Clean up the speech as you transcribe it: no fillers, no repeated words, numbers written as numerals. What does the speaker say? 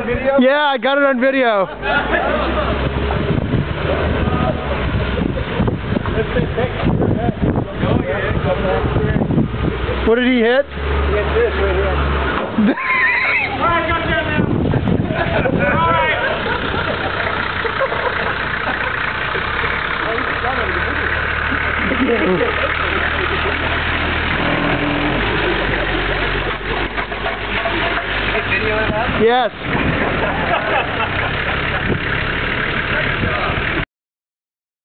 on video? Yeah, I got it on video. What did he hit? He hit this right here. Alright, got down now. Alright. Yes.